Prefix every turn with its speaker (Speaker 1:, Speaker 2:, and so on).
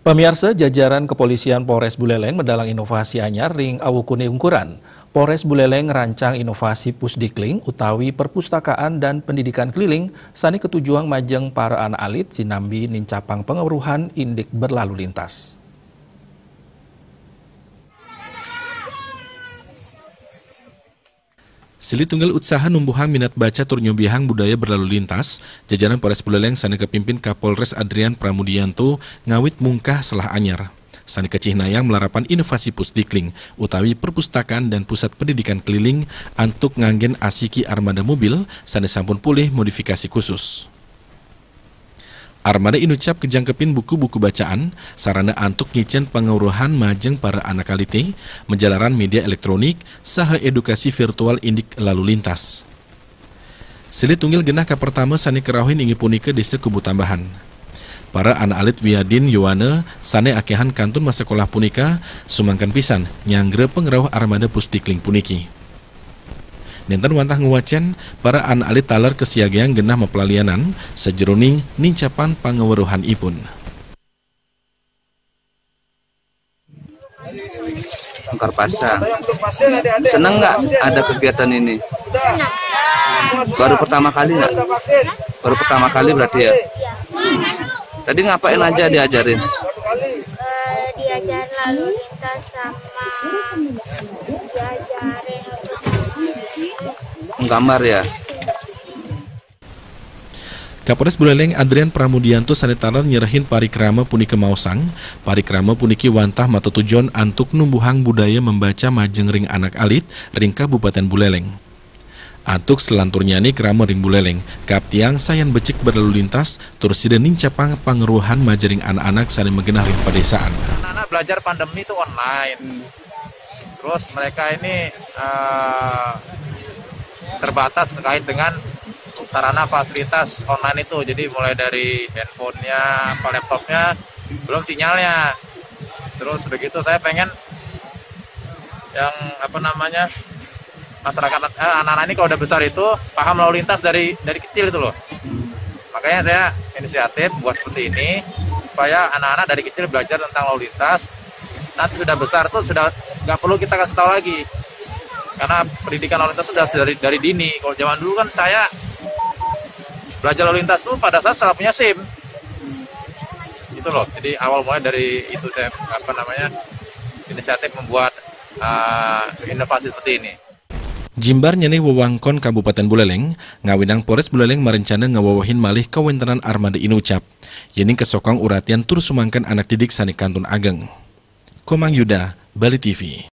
Speaker 1: Pemirsa, jajaran Kepolisian Polres Buleleng mendalang inovasi anyar ring awukune ungkuran. Polres Buleleng rancang inovasi Pusdikling utawi perpustakaan dan pendidikan keliling sani ketujuan majeng para anak alit sinambi nincapang pengeruhan indik berlalu lintas.
Speaker 2: Silih tunggal usaha numbuhang minat baca tur nyobihang budaya berlalu lintas, jajaran Polres Buleleng sani kepimpin Kapolres Adrian Pramudianto ngawit mungkah selah anyar. Sani kecihnayang melarapan inovasi Pusdikling, utawi perpustakaan dan pusat pendidikan keliling antuk nganggen asiki armada mobil, sani sampun pulih modifikasi khusus. Armada inucap kejangkepin buku-buku bacaan, sarana antuk ngicen penguruhan majeng para anak kalite, menjalaran media elektronik, saha edukasi virtual indik lalu lintas. Silih tunggil genah ka pertama sani kerahuin ingi punika desa Kubu Tambahan. Para anak alit Wiadin Yowana sane akehan kantun masakolah punika, sumangkan pisan nyanggre pengerauh armada Pusdikling puniki. Nenten wantah nguwacen para anak alit talar kesiagean genah mapelalianan sejeroning nincapan pangeweruhan ipun.
Speaker 3: Bongkar pasang. Senang nggak ada kegiatan ini? Baru pertama kali nggak? Baru pertama kali berarti ya? Tadi ngapain aja diajarin?
Speaker 4: Diajarin lalu lintas sama diajarin
Speaker 3: menggambar ya.
Speaker 2: Kapolres Buleleng Adrian Pramudianto sanitaran nyerahin parikrama puniki mausang. Parikrama puniki wantah matutujon antuk numbuhang budaya membaca majeng ring anak alit ring Kabupaten Buleleng. Antuk selantur nyani krama ring Buleleng, kaptiang sayan becik berlalu lintas tur sida nincapang pangeruhan majering anak-anak saling menggenah ring pedesaan.
Speaker 5: Anak-anak belajar pandemi itu online. Terus mereka ini terbatas terkait dengan sarana fasilitas online itu, jadi mulai dari handphonenya, laptopnya, belum sinyalnya. Terus begitu saya pengen yang masyarakat anak-anak ini kalau udah besar itu paham lalu lintas dari kecil itu loh. Makanya saya inisiatif buat seperti ini supaya anak-anak dari kecil belajar tentang lalu lintas. Nanti sudah besar tuh sudah nggak perlu kita kasih tahu lagi. Karena pendidikan lalu lintas sudah dari dini. Kalau zaman dulu kan saya belajar lalu lintas tuh pada saat setelah punya SIM. Itu loh. Jadi awal mulai dari itu saya inisiatif membuat inovasi seperti ini.
Speaker 2: Jimbar nyeneh wewangkon Kabupaten Buleleng, ngawinang Polres Buleleng marencana ngawawahin malih kawentenan armada inucap. Yening kesokong uratian tur sumangkan anak didik sani Kantun Ageng. Komang Yuda, Bali TV.